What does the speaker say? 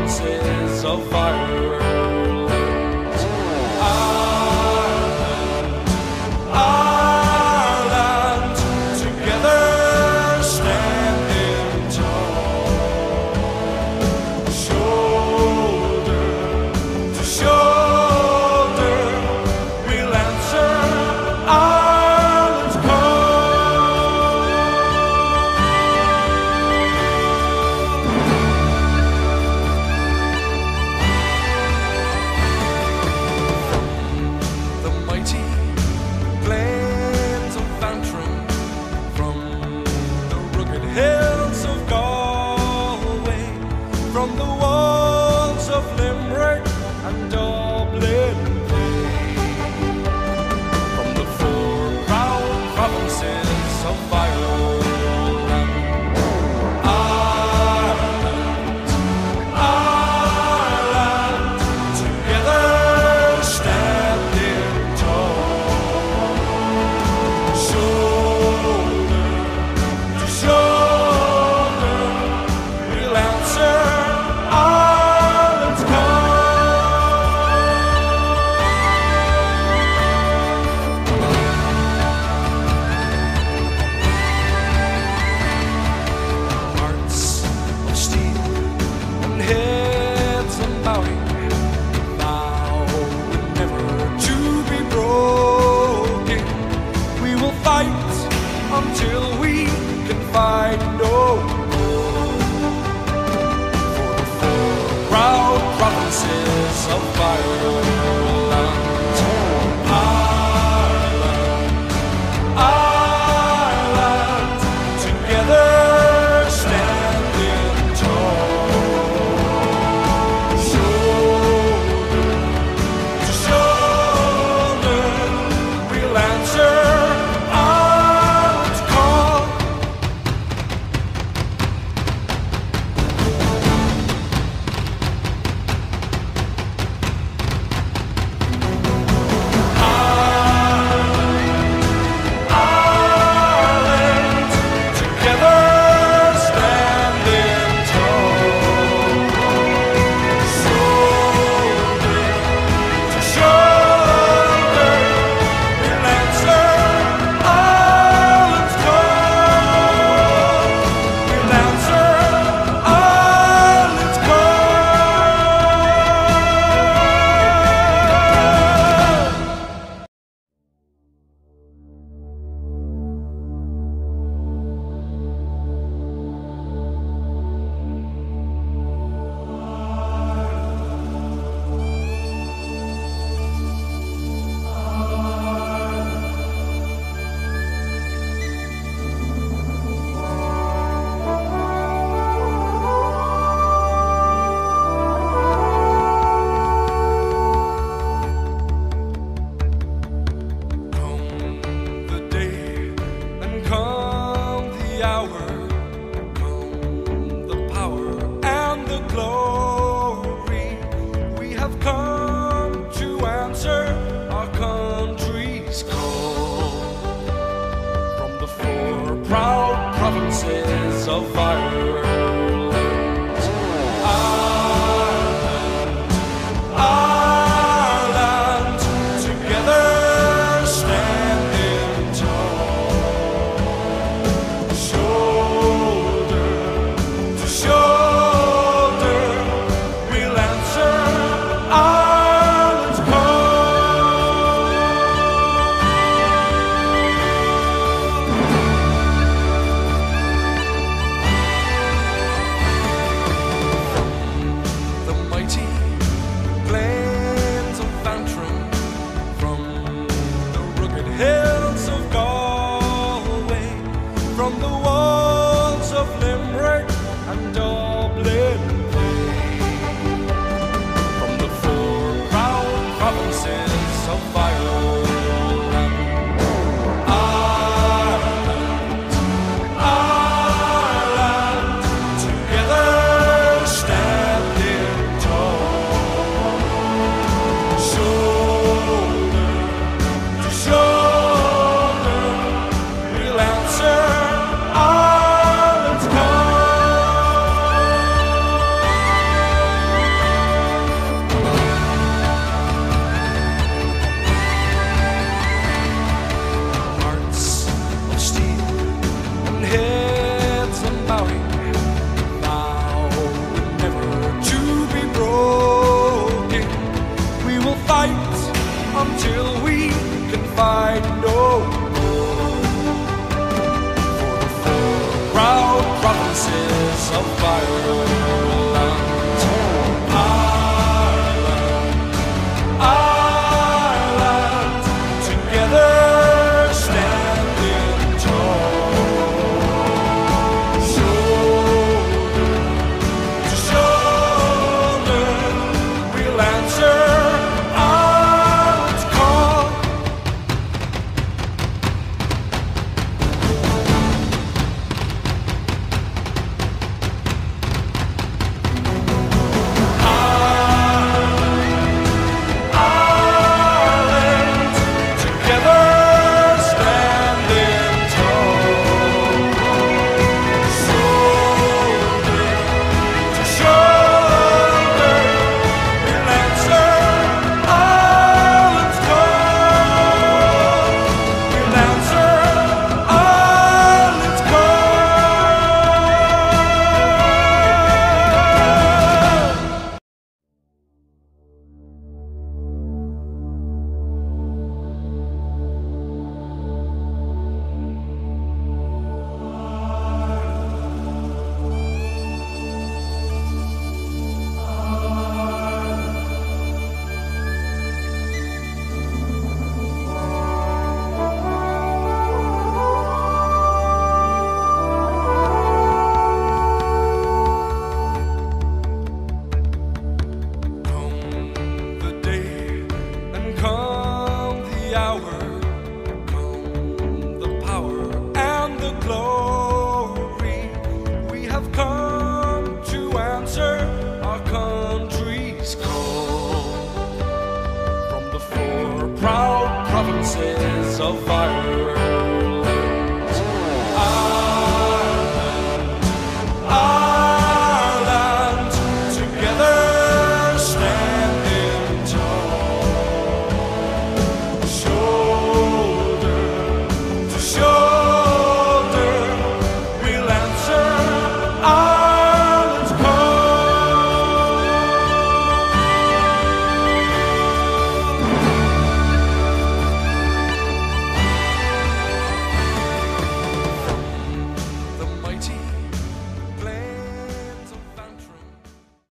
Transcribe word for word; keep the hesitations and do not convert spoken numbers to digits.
provinces of Ireland. Ireland, Ireland, together standing tall, shoulder to shoulder, we'll answer Ireland's call. The mighty plains of Antrim, from the rugged hills of Galway, from the walls of Limerick and Dublin Bay, from the four proud provinces of Ireland. Ireland, Ireland, together standing tall, shoulder to shoulder, we'll answer Ireland's hearts of steel and heads unbowing, vowing never to be broken. We will fight until we can fight no more, for the four proud provinces of Ireland. Ireland, Ireland, together standing tall, shoulder to shoulder, we'll answer Ireland's call. Ireland, together standing tall, shoulder to shoulder, we'll answer Ireland's call. We'll answer Ireland's call. Come the day and come the hour, come the power and the glory. We have come to answer our country's call, from the four proud provinces of Ireland. Ireland, Ireland, together standing tall, shoulder to shoulder, we'll answer Ireland's call. The mighty plains of Antrim, from the rugged hills of Galway, from the walls of Limerick and Dublin Bay, from the four proud provinces of Ireland. Ireland, Ireland, together standing tall, shoulder to shoulder, we'll answer Ireland's call. of Ireland. Ireland, Ireland, together standing tall, shoulder to shoulder, we'll answer Ireland's call. Ireland, together standing tall, shoulder to shoulder, we'll answer Ireland's call. We'll answer Ireland's call. Come the day and come the hour, come the power and the glory. We have come to answer our country's call from the four proud provinces of Ireland.